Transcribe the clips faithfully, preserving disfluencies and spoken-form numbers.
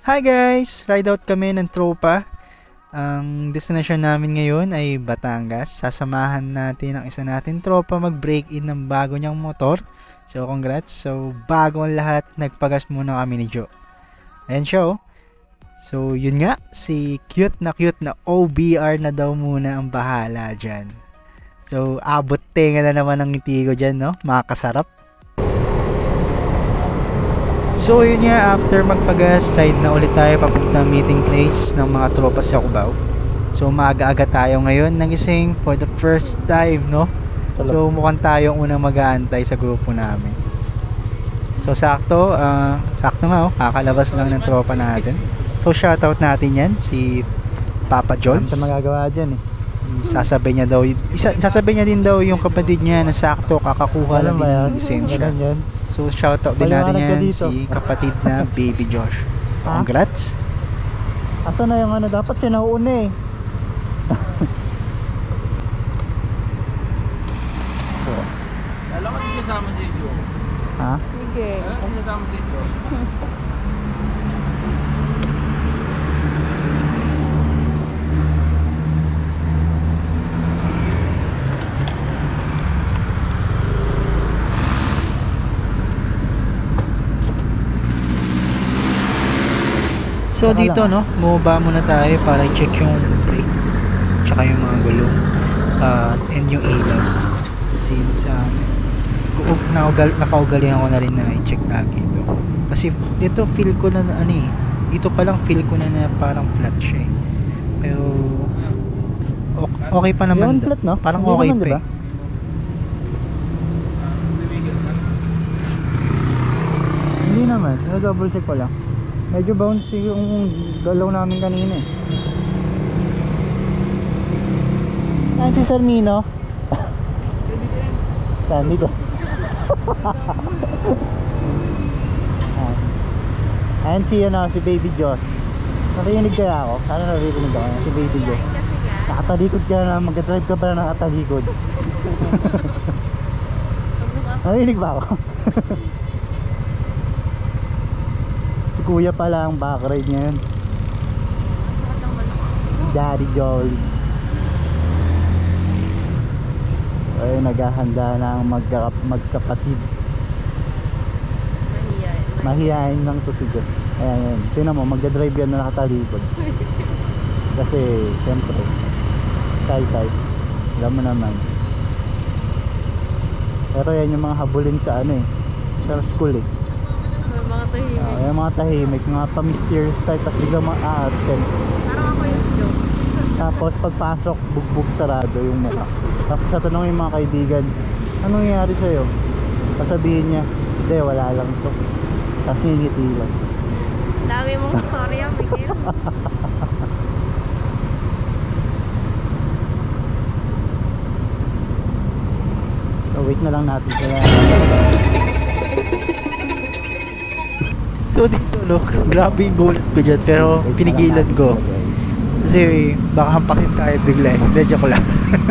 Hi guys! Ride out kami ng tropa. Ang destination namin ngayon ay Batangas. Sasamahan natin ang isa natin tropa mag-break-in ng bago niyang motor. So congrats. So bago ang lahat, nagpagas muna kami ni Joe. Ayan siya oh. So yun nga, si cute na cute na O B R na daw muna ang bahala dyan. So abot tenga na naman ang ngiti ko dyan, no? Makakasarap. So yun nga, after magpagas, ride na ulit tayo papunta meeting place ng mga tropa sa Cubao. So maaga-aga tayo ngayon nagising for the first time, no? So mukhang tayo ang unang mag-aantay sa grupo namin. So sakto, uh, sakto nga oh, kakalabas lang ng tropa natin. So shoutout natin yan, si Papa Jones. Ano magagawa dyan eh? Sasabay niya daw, isa, sasabay niya din daw yung kapatid niya na sakto kakakuha lang din ng lisensya. So shoutout din natin yan si kapatid na Baby Josh. Congrats! Asa na yung ano, dapat siya nauuna eh. Alam ko siya sama si Joe. Ha? Sige. Alam ko siya sama si Joe. So dito no, bumaba muna tayo para i-check yung brake tsaka yung mga gulong uh, and yung ilaw. Kasi sa naugal, nakaugalihan ko na rin na i-check lagi ito. Kasi dito feel ko na ano eh, dito pa lang feel ko na na parang flat siya eh. Pero okay pa naman daw. Flat, no? Parang hindi okay naman, pa diba? eh. Hindi naman, double check ko lang. Medyo bouncy yung galaw namin kanina eh. Saan si Sir Mino? Saan dito? Ayan si, ano, si Baby Josh. Narinig kaya ako? Sana narinig ako si Baby Josh. Nakatalikod ka na, mag-drive ka pala nakatalikod. Narinig ba ako? Kuya pala ang backride ngayon. Daddy Jolly. Ay, naghahanda na ang magka magkapatid. Mahihain. Mahihain lang to si Josh. Ayan, ayan. Tingnan mo, magdadrive yan na nakatalikod. Kasi, siyempre, tay-tay. Alam mo naman. Pero yan yung mga habulin sa ano eh, sa school eh. Mga tahimik. Uh, yung mga tahimik, mga pa-mysterious type, tapos biglang ma-absent. Parang ako yung joke. Tapos pagpasok, bugbog sarado yung mukha. Tapos tatanong yung mga kaibigan, anong nangyari sa'yo? Sasabihin niya, hindi, wala lang to. Tapos ngingiti lang. Dami mong storya, Miguel. So wait na lang natin sila. So dito look, grabe yung gulat ko dyan, pero pinigilan ko kasi baka hampakin tayo bigla eh. Hindi, joke lang.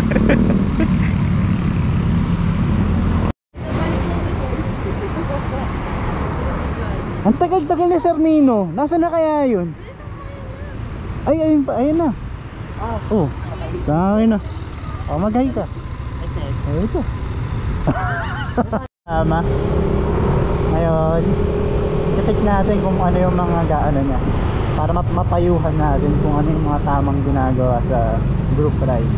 Ang tagal-tagal ni Sir Nino. Nasaan na kaya yun? Ay, ayun pa, ayun na. Oh, dami na. Oh, mag-hi ka. Ay, ito. Tama. Ngayon, check natin kung ano yung mga gaano niya para map mapayuhan natin kung ano yung mga tamang ginagawa sa group ride.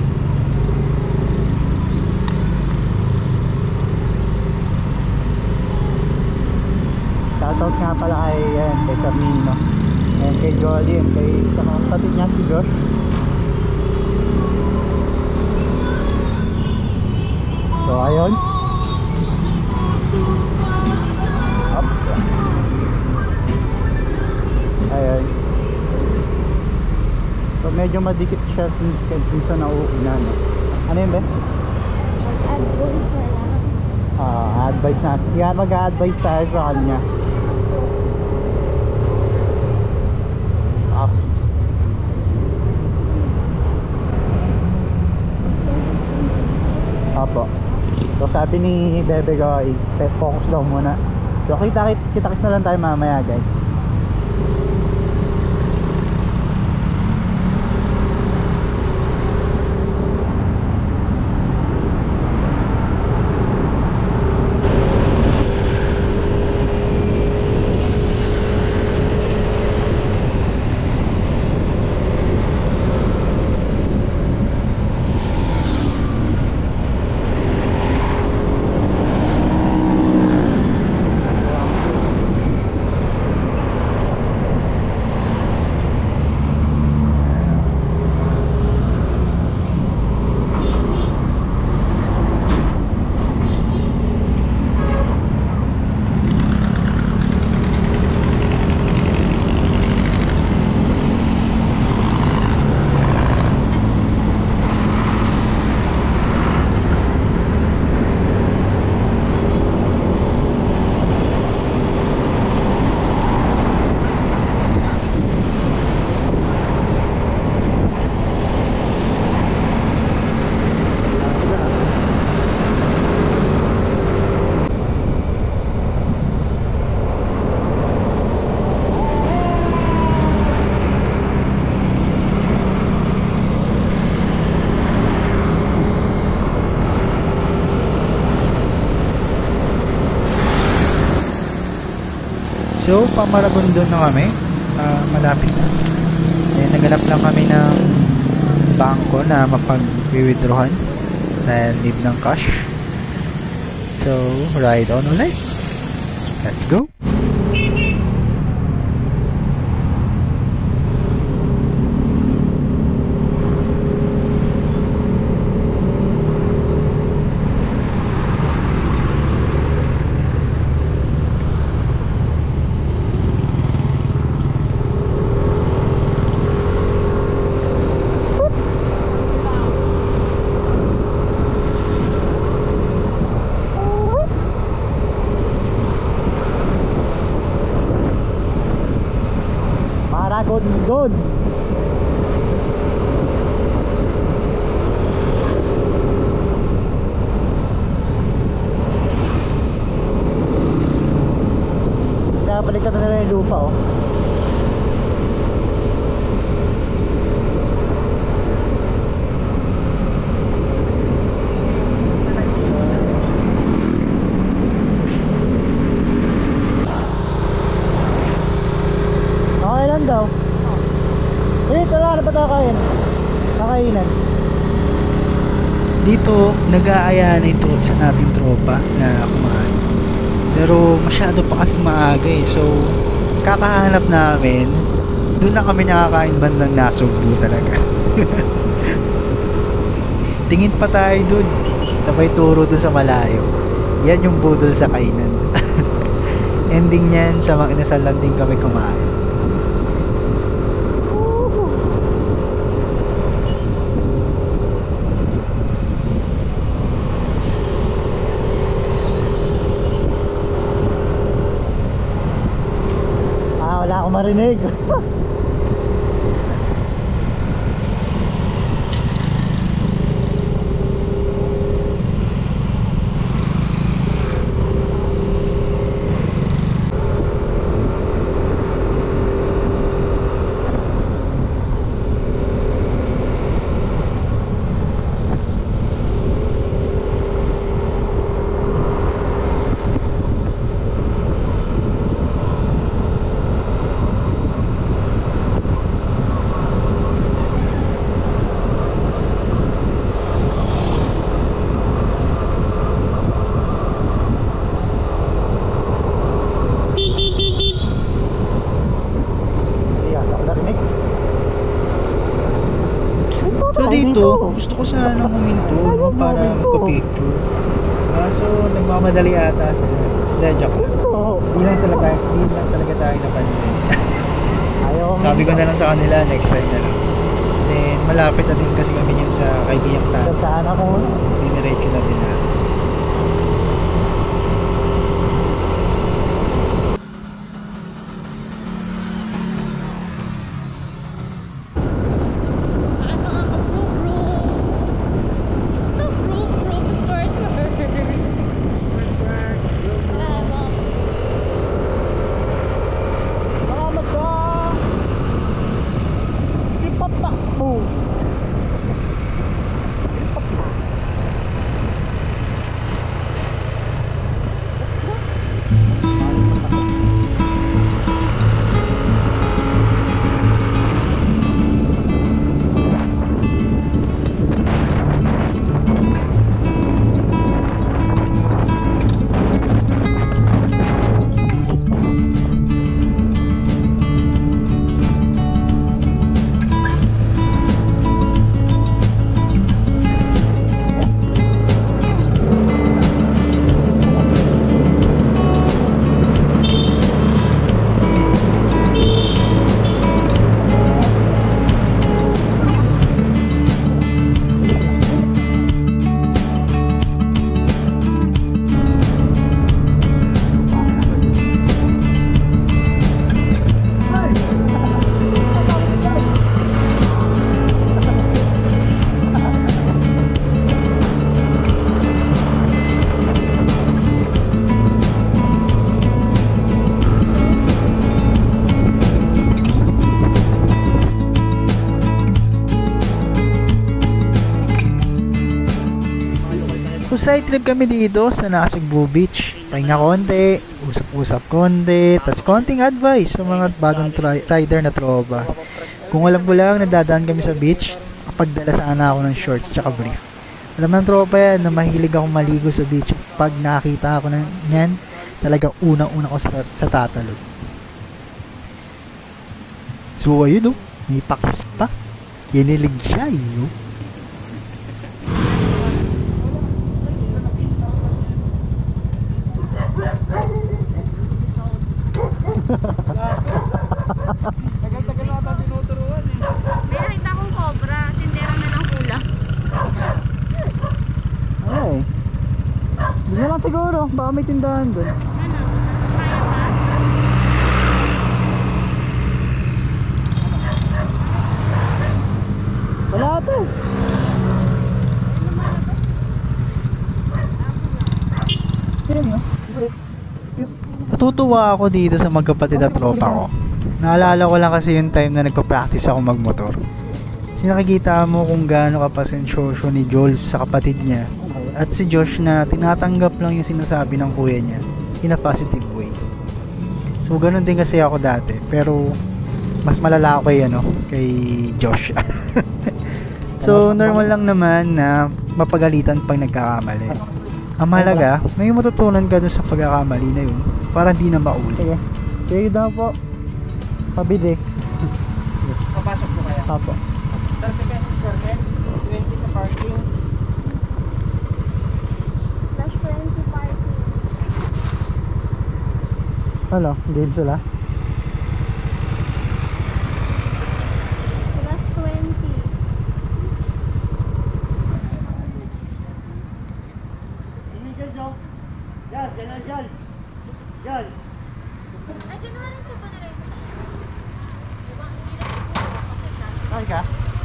Shoutout nga pala kay, yan, kay Samino and kay Jolly and kay sa mga kapatid niya si Josh. So ayun, up. Ayun. So medyo madikit siya since sa nauuna, no? Ano yun ba? Mag-advise na lang. Ah, advice na. Yan, mag-a-advise tayo sa kanya. Up. Apo. So sabi ni Bebe ko, focus daw muna. So kita kita kita na lang tayo mamaya guys. So, pamaragondon na kami. Uh, malapit na. Then, naganap lang kami ng bangko na mapag-withdrawhan sa need ng cash. So, ride on ulit. Let's go. Maragondon. Baliktad na nila yung lupa, oh. Okay lang daw. Eh, wala na ba kakain? Kakainan. Dito, nag-aaya na ito sa nating tropa na kumain. Pero masyado pa kasi maaga eh. So, kakahanap namin, doon na kami nakakain bandang Nasugbu talaga. Tingin pa tayo doon. Sabay turo doon sa malayo. Yan yung budol sa kainan. Ending yan sa mga inasalan din kami kumain. Wala akong marinig. So dito, gusto ko sana huminto, no, para magpa-picture. Kaso nagmamadali ata sila. Hindi, joke lang. Hindi lang talaga, hindi lang talaga tayo napansin. Sabi ko na lang sa kanila, next time na lang. Then malapit na din kasi kami yun sa kaibigang tayo. Saan ako? Diniretso na din na. So side trip kami dito sa Nasugbu Beach. Pahinga konti, usap-usap konti, tas konting advice sa mga bagong tri- rider na tropa. Kung alam ko lang, nadadaan kami sa beach, kapagdala sana ako ng shorts tsaka brief. Alam ng tropa yan na mahilig akong maligo sa beach. Pag nakita ako ng yan, talagang unang-una ko sa, sa tatalon. So ayun, oh, may pakis pa. Kinilig siya, yun. Tagal-tagal na ata tinuturuan eh. May nakita akong cobra. Tindera na ng kulang. Ay. Hindi na lang siguro. Baka may tindahan doon. Ano? Kaya ba? Wala ito. Natutuwa ako dito sa magkapatid at tropa ko. Naalala ko lang kasi yung time na nagpa-practice ako magmotor. Kasi nakikita mo kung gaano kapasensyoso ni Jules sa kapatid niya. At si Josh na tinatanggap lang yung sinasabi ng kuya niya in a positive way. So ganun din kasi ako dati. Pero mas malala ako kay, ano, kay Josh. So normal lang naman na mapagalitan pag nagkakamali. Ang mahalaga, may matutunan ka dun sa pagkakamali na yun para hindi na maulit. Sige. Sige daw po. Pabili. Papasok po kaya. Apo. thirty pesos per head, twenty sa parking. Plus twenty parking. Ano? Game sila? Plus twenty. Ay, ginawa rin po ba nila? Ay ka?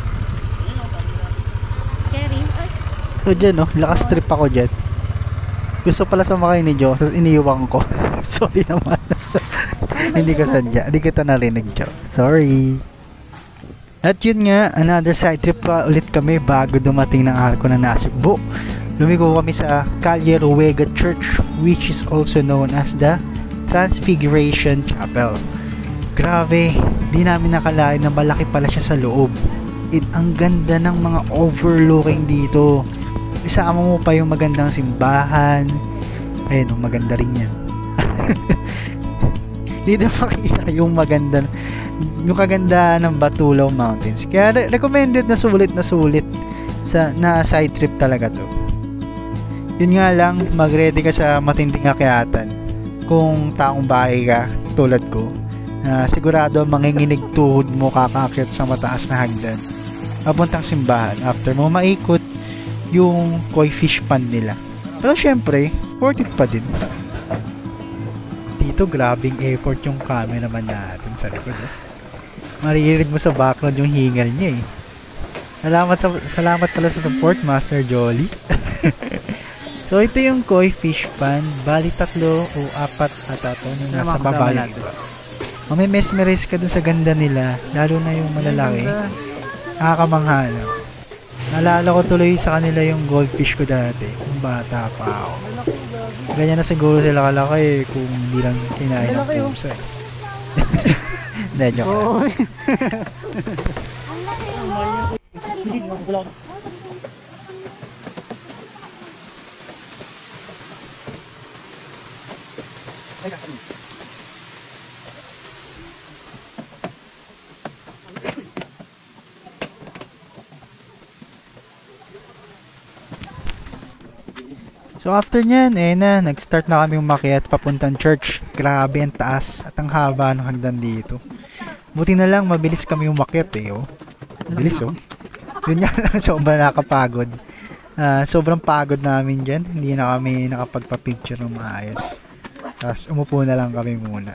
Kerry? Ay, So dyan, no, lakas trip ako dyan. Gusto pala sumakay ni Joe, tapos iniiwan ko. Sorry naman. Hindi ko sadya. Hindi kita narinig, Joe. Sorry. At yun nga, another side trip pa ulit kami bago dumating ng arko na Nasugbu. Lumiko kami sa Calle Ruega Church, which is also known as the Transfiguration Chapel. Grabe, di namin nakalain na malaki pala siya sa loob. It, ang ganda ng mga overlooking dito. Isama mo pa yung magandang simbahan. Ayun, oh, maganda rin yan. Dito makikita yung maganda, yung kaganda ng Batulaw Mountains. Kaya re- recommended na sulit na sulit sa, na side trip talaga to. Yun nga lang, mag-ready ka sa matinding akyatan. Kung taong bahay ka, tulad ko, na sigurado manginginig tuhod mo kakaakyat sa mataas na hagdan papuntang simbahan after mo maikot yung koi fish pond nila. Pero syempre, worth it pa din. Dito, grabing effort yung cameraman natin sa likod. Eh. Maririnig mo sa background yung hingal niya eh. Salamat, sa, salamat pala sa support, Master Jolly. So ito yung koi fish pond. Bali tatlo o apat ata to nung nasa baba nito. May mesmerize ka dun sa ganda nila, lalo na yung malalaki. Nakakamangha lang. Naalala ko tuloy sa kanila yung goldfish ko dati, yung bata pa ako. Ganyan na siguro sila kalaki eh, kung hindi lang kinain ng pusa eh. Hindi, joke lang. So after nyan, eh na, nag-start na kami umakyat papuntang church. Grabe ang taas at ang haba ng hagdan dito. Buti na lang, mabilis kami umakyat eh, oh. Bilis, oh. Yun nga lang, sobrang nakapagod. Uh, sobrang pagod namin dyan. Hindi na kami nakapagpa-picture ng maayos. Tapos umupo na lang kami muna.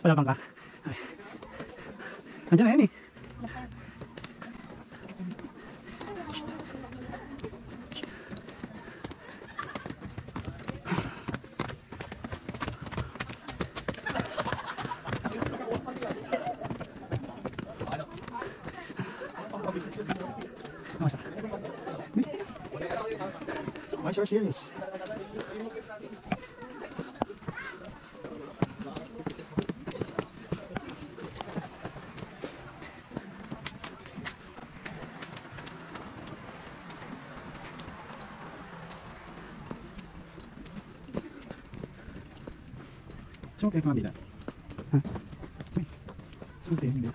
Wala bang ka? Ay. Nandiyan na yan eh. Kamusta? Why so serious? Saan mo kayo kumabila? Ha? Saan mo kayo kumabila?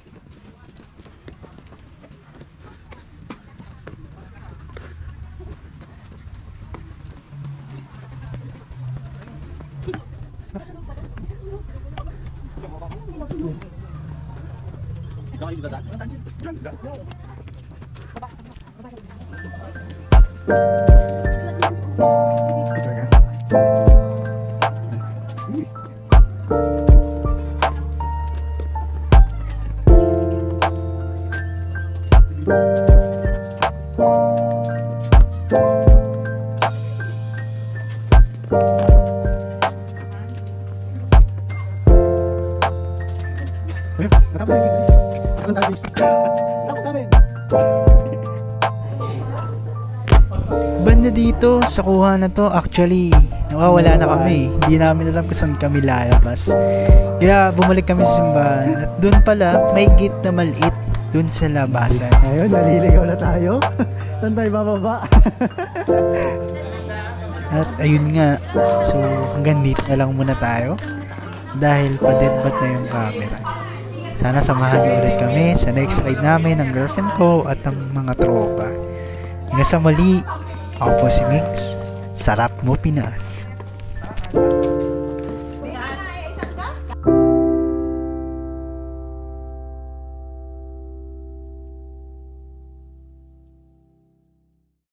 Banda dito sa kuha na to, actually nawawala na kami, hindi namin alam kung saan kami lalabas, kaya bumalik kami sa simbahan at dun pala may gate na maliit dun sa labasan. Ayun, naliligaw na tayo. Saan tayo bababa? At ayun nga, so hanggang dito na lang muna tayo dahil pa-deadbat na yung camera. Sana samahan niyo ulit kami sa next ride namin ng girlfriend ko at ang mga tropa. Hanggang sa muli, ako po si Mix. Sarap mo Pinas!